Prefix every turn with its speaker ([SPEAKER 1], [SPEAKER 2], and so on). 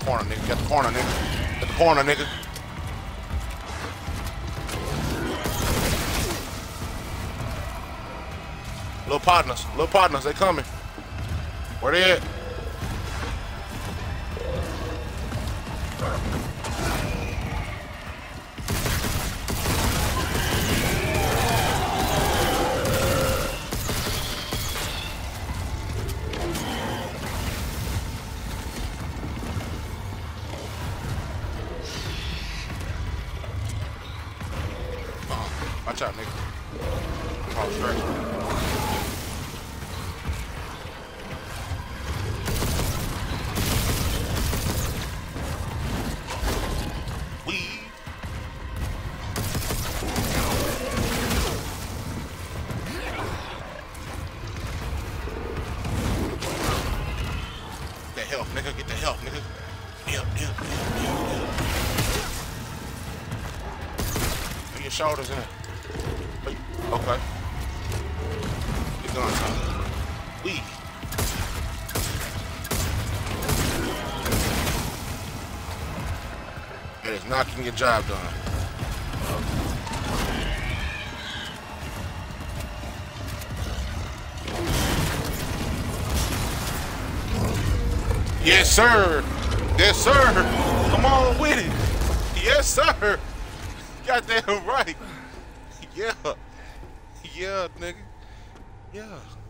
[SPEAKER 1] corner, nigga. Got the corner, nigga. Got the corner, nigga. Little partners, they coming. Where they at? Watch out, nigga. Oh, straight. Health, nigga. Get the health, nigga. Heal. Put your shoulders in it. Okay. Get going, son. Weak. That is not getting your job done. Yes, sir. Yes, sir. Come on with it. Yes, sir. Got that right. Yeah. Yeah, nigga. Yeah.